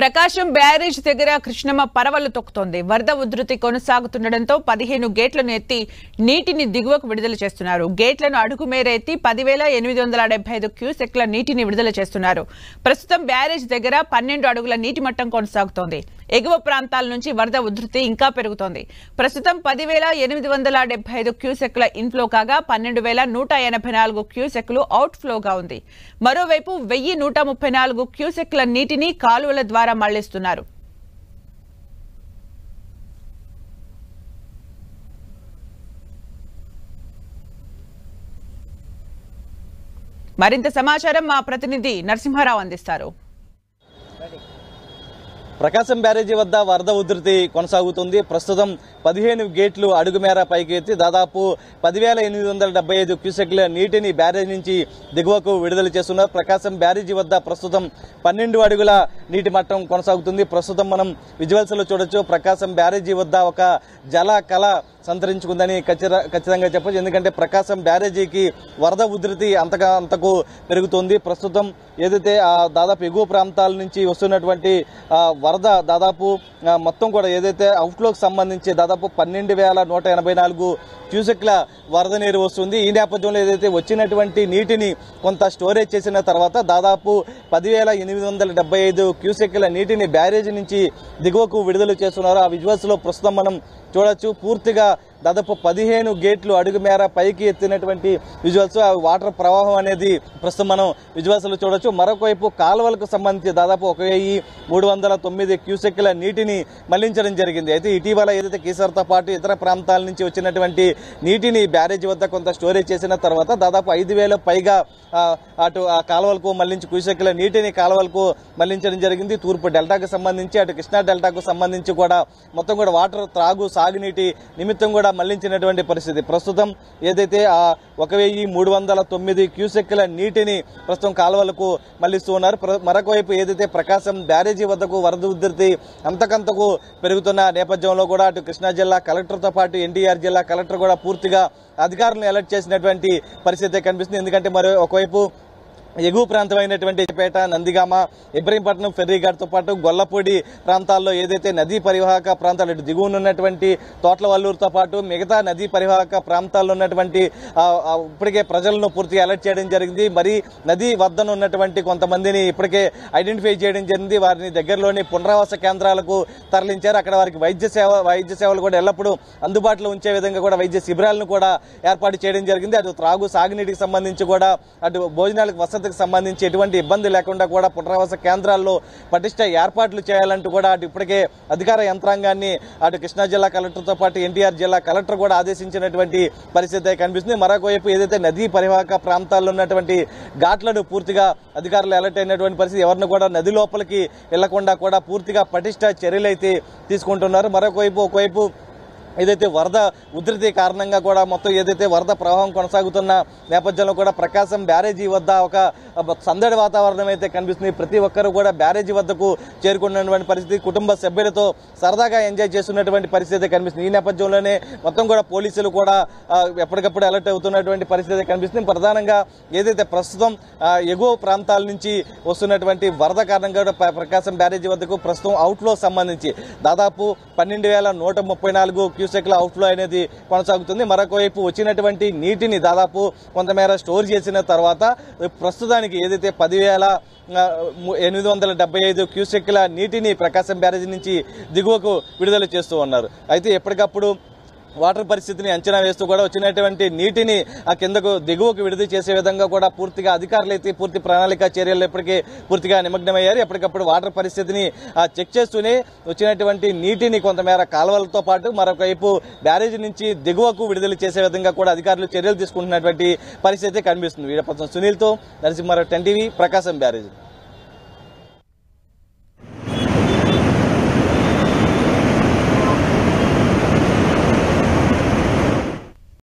ప్రకాశం barrage దగ్గర కృష్ణమ్మ పరవళ్లు తొక్కుతోంది. వరద ఉధృతి కొనసాగుతుండటంతో 15 గేట్లను ఎత్తి నీటిని దిగువకు విడుదల చేస్తున్నారు. గేట్లను అడుగు మేర ఎత్తి 10,875 క్యూసెక్ల నీటిని విడుదల చేస్తున్నారు. ప్రస్తుతం బ్యారేజ్ దగ్గర 12 అడుగుల నీటి మట్టం కొనసాగుతోంది. ఎగువ ప్రాంతాల నుంచి వరద ఉధృతి ఇంకా పెరుగుతోంది. ప్రస్తుతం 10,875 క్యూసెక్ల ఇన్ఫ్లో కాగా 12,184 క్యూసెక్లు అవుట్ఫ్లోగా ఉంది. మరోవైపు 1,134 క్యూసెక్ల నీటిని కాలువల ద్వారా మళ్లిస్తున్నారు. మరింత సమాచారం మా ప్రతినిధి నరసింహారావు అందిస్తారు. ప్రకాశం బ్యారేజీ వద్ద వరద ఉధృతి కొనసాగుతుంది. ప్రస్తుతం 15 గేట్లు అడుగు మేర పైకి ఎత్తి దాదాపు 10,875 క్యూసెక్ల నీటిని బ్యారేజ్ నుంచి దిగువకు విడుదల చేస్తున్నారు. ప్రకాశం బ్యారేజీ వద్ద ప్రస్తుతం 12 అడుగుల నీటి మట్టం కొనసాగుతుంది. ప్రస్తుతం మనం విజువల్స్ లో చూడొచ్చు. ప్రకాశం బ్యారేజీ వద్ద ఒక జల కళ సంతరించుకుందని ఖచ్చితంగా చెప్పొచ్చు. ఎందుకంటే ప్రకాశం బ్యారేజీకి వరద ఉధృతి అంతకు పెరుగుతుంది. ప్రస్తుతం ఏదైతే దాదాపు ఎగువ ప్రాంతాల నుంచి వస్తున్నటువంటి వరద దాదాపు మొత్తం కూడా ఏదైతే అవుట్ఫ్లోకి సంబంధించి దాదాపు 12,184 క్యూసెక్ల వరద నీరు వస్తుంది. ఈ నేపథ్యంలో ఏదైతే వచ్చినటువంటి నీటిని కొంత స్టోరేజ్ చేసిన తర్వాత దాదాపు 10,875 క్యూసెక్ల నీటిని బ్యారేజీ నుంచి దిగువకు విడుదల చేస్తున్నారు. ఆ విజువల్స్ లో ప్రస్తుతం మనం చూడొచ్చు. పూర్తిగా దాదాపు 15 గేట్లు అడుగు మేర పైకి ఎత్తినటువంటి విజువల్స్. ఆ వాటర్ ప్రవాహం అనేది ప్రస్తుతం మనం విజువల్స్ లో చూడొచ్చు. మరొక వైపు కాలువలకు సంబంధించి దాదాపు 1,309 క్యూసెక్ల నీటిని మళ్లించడం జరిగింది. అయితే ఇటీవల ఏదైతే కీసర్తో పాటు ఇతర ప్రాంతాల నుంచి వచ్చినటువంటి నీటిని బ్యారేజీ వద్ద కొంత స్టోరేజ్ చేసిన తర్వాత దాదాపు 5,000 పైగా అటు ఆ కాలువలకు మళ్లించి క్యూసెక్ల నీటిని కాలువలకు మళ్లించడం జరిగింది. తూర్పు డెల్టాకు సంబంధించి అటు కృష్ణా డెల్టాకు సంబంధించి కూడా మొత్తం కూడా వాటర్ త్రాగు సాగునీటి నిమిత్తం కూడా మళ్లించినటువంటి పరిస్థితి. ప్రస్తుతం ఏదైతే 1,309 క్యూసెక్ల నీటిని ప్రస్తుతం కాలువలకు మళ్లిస్తూ ఉన్నారు. మరొక వైపు ఏదైతే ప్రకాశం బ్యారేజీ వద్దకు వరద ఉధృతి అంతకంతకు పెరుగుతున్న నేపథ్యంలో కూడా అటు కృష్ణా జిల్లా కలెక్టర్తో పాటు ఎన్టీఆర్ జిల్లా కలెక్టర్ కూడా పూర్తిగా అధికారులను అలర్ట్ చేసినటువంటి పరిస్థితి కనిపిస్తుంది. ఎందుకంటే మరి ఒకవైపు ఎగువ ప్రాంతమైనటువంటి పేట, నందిగామ, ఇబ్రహీంపట్నం ఫెర్రీఘాట్తో పాటు గొల్లపూడి ప్రాంతాల్లో ఏదైతే నదీ పరివాహక ప్రాంతాలు ఇటు దిగువన ఉన్నటువంటి తోట్లవల్లూరుతో పాటు మిగతా నదీ పరివాహక ప్రాంతాల్లో ఉన్నటువంటి ఇప్పటికే ప్రజలను పూర్తిగా అలర్ట్ చేయడం జరిగింది. మరి నదీ వద్దన ఉన్నటువంటి కొంతమందిని ఇప్పటికే ఐడెంటిఫై చేయడం జరిగింది. వారిని దగ్గరలోని పునరావాస కేంద్రాలకు తరలించారు. అక్కడ వారికి వైద్య సేవలు కూడా ఎల్లప్పుడూ అందుబాటులో ఉంచే విధంగా కూడా వైద్య శిబిరాలను కూడా ఏర్పాటు చేయడం జరిగింది. అటు త్రాగు సాగునీటికి సంబంధించి కూడా అటు భోజనాలకు వసతి సంబంధించి ఎటువంటి ఇబ్బంది లేకుండా కూడా పునరావాస కేంద్రాల్లో పటిష్ట ఏర్పాట్లు చేయాలంటూ కూడా అటు ఇప్పటికే అధికార యంత్రాంగాన్ని అటు కృష్ణా జిల్లా కలెక్టర్తో పాటు ఎన్టీఆర్ జిల్లా కలెక్టర్ కూడా ఆదేశించినటువంటి పరిస్థితి కనిపిస్తుంది. మరొక వైపు ఏదైతే నదీ పరివాహక ప్రాంతాల్లో ఉన్నటువంటి ఘాట్లను పూర్తిగా అధికారులు అలర్ట్ అయినటువంటి పరిస్థితి. ఎవరిని కూడా నది లోపలికి వెళ్లకుండా కూడా పూర్తిగా పటిష్ట చర్యలు అయితే తీసుకుంటున్నారు. ఒకవైపు ఏదైతే వరద ఉధృతి కారణంగా కూడా మొత్తం ఏదైతే వరద ప్రవాహం కొనసాగుతున్న నేపథ్యంలో కూడా ప్రకాశం బ్యారేజీ వద్ద ఒక సందడి వాతావరణం అయితే కనిపిస్తుంది. ప్రతి ఒక్కరూ కూడా బ్యారేజీ వద్దకు చేరుకున్నటువంటి పరిస్థితి, కుటుంబ సభ్యులతో సరదాగా ఎంజాయ్ చేస్తున్నటువంటి పరిస్థితి కనిపిస్తుంది. ఈ నేపథ్యంలోనే మొత్తం కూడా పోలీసులు కూడా ఎప్పటికప్పుడు అలర్ట్ అవుతున్నటువంటి పరిస్థితి కనిపిస్తుంది. ప్రధానంగా ఏదైతే ప్రస్తుతం ఎగువ ప్రాంతాల నుంచి వస్తున్నటువంటి వరద కారణంగా ప్రకాశం బ్యారేజీ వద్దకు ప్రస్తుతం అవుట్ఫ్లో సంబంధించి దాదాపు 12,134 క్యూసెక్ల అవుట్ఫ్లో అనేది కొనసాగుతుంది. మరొక వైపు వచ్చినటువంటి నీటిని దాదాపు కొంతమేర స్టోర్ చేసిన తర్వాత ప్రస్తుతానికి ఏదైతే 10,875 క్యూసెక్ల నీటిని ప్రకాశం బ్యారేజీ నుంచి దిగువకు విడుదల చేస్తూ ఉన్నారు. అయితే ఎప్పటికప్పుడు వాటర్ పరిస్థితిని అంచనా వేస్తూ కూడా వచ్చినటువంటి నీటిని ఆ కిందకు దిగువకు విడుదల చేసే విధంగా కూడా పూర్తిగా అధికారులు అయితే పూర్తి ప్రణాళిక చర్యలు ఇప్పటికే పూర్తిగా నిమగ్నమయ్యారు. ఎప్పటికప్పుడు వాటర్ పరిస్థితిని చెక్ చేస్తూనే వచ్చినటువంటి నీటిని కొంతమేర కాలువలతో పాటు మరొక వైపు బ్యారేజీ నుంచి దిగువకు విడుదల చేసే విధంగా కూడా అధికారులు చర్యలు తీసుకుంటున్నటువంటి పరిస్థితి కనిపిస్తుంది. వీడియో పర్సన్ సునీల్తో నరసింహారావు, 10 టీవీ, ప్రకాశం బ్యారేజీ.